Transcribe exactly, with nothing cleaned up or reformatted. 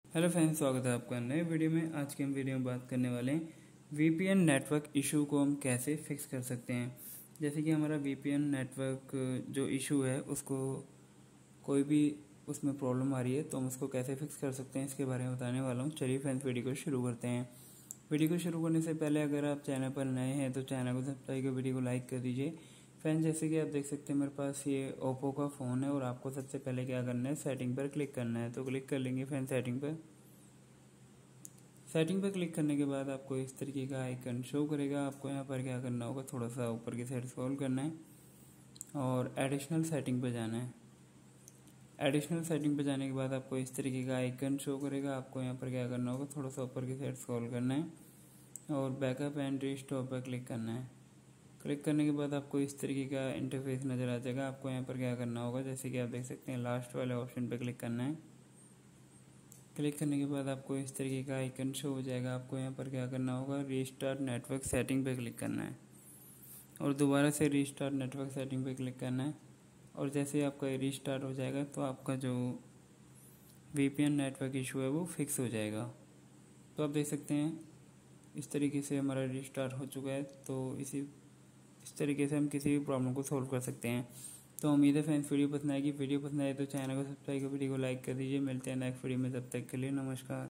Hello friends, स्वागत है आपका नए वीडियो में। आज के हम वीडियो में बात करने वाले हैं वीपीएन नेटवर्क इशू को हम कैसे फिक्स कर सकते हैं। जैसे कि हमारा वीपीएन नेटवर्क जो इशू है उसको कोई भी उसमें प्रॉब्लम आ रही है तो हम उसको कैसे फिक्स कर सकते हैं इसके बारे में बताने वाला हूँ। चलिए फ्रेंड्स, वीडियो को शुरू करते हैं। वीडियो को शुरू करने से पहले अगर आप चैनल पर नए हैं तो चैनल को सब्सक्राइब कर वीडियो को लाइक कर दीजिए। फ्रेंड्स, जैसे कि आप देख सकते हैं मेरे पास ये ओप्पो का फ़ोन है और आपको सबसे पहले क्या करना है, सेटिंग पर क्लिक करना है। तो क्लिक कर लेंगे फ्रेंड्स सेटिंग पर। सेटिंग पर क्लिक करने के बाद आपको इस तरीके का आइकन शो करेगा। आपको यहाँ पर क्या करना होगा, थोड़ा सा ऊपर की साइड स्क्रॉल करना है और एडिशनल सेटिंग पर जाना है। एडिशनल सेटिंग पर जाने के बाद आपको इस तरीके का आइकन शो करेगा। आपको यहाँ पर क्या करना होगा, थोड़ा सा ऊपर की साइड स्क्रॉल करना है और बैकअप एंड रिस्टोर पर क्लिक करना है। क्लिक करने के बाद आपको इस तरीके का इंटरफेस नज़र आ जाएगा। आपको यहाँ पर क्या करना होगा, जैसे कि आप देख सकते हैं लास्ट वाले ऑप्शन पर क्लिक करना है। क्लिक करने के बाद आपको इस तरीके का आइकन शो हो जाएगा। आपको यहाँ पर क्या करना होगा, रीस्टार्ट नेटवर्क सेटिंग पे क्लिक करना है और दोबारा से रीस्टार्ट नेटवर्क सेटिंग पे क्लिक करना है। और जैसे आपका रीस्टार्ट हो जाएगा तो आपका जो वीपीएन नेटवर्क इशू है वो फिक्स हो जाएगा। तो आप देख सकते हैं इस तरीके से हमारा रीस्टार्ट हो चुका है। तो इसी इस तरीके से हम किसी भी प्रॉब्लम को सॉल्व कर सकते हैं। तो उम्मीद है फ्रेंड्स वीडियो पसंद आएगी। वीडियो पसंद आए तो चैनल को सब्सक्राइब कर वीडियो को लाइक कर दीजिए। मिलते हैं नेक्स्ट वीडियो में, तब तक के लिए नमस्कार।